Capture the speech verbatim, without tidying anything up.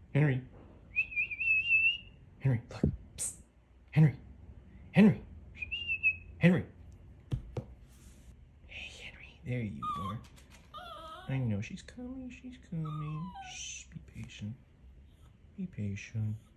Henry. Henry, look. Psst. Henry. Henry. Henry. Hey, Henry. There you are. I know she's coming. She's coming. Shh, be patient. Be patient.